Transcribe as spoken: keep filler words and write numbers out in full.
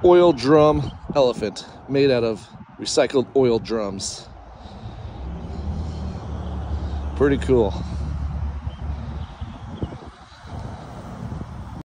oil drum elephant made out of recycled oil drums. Pretty cool.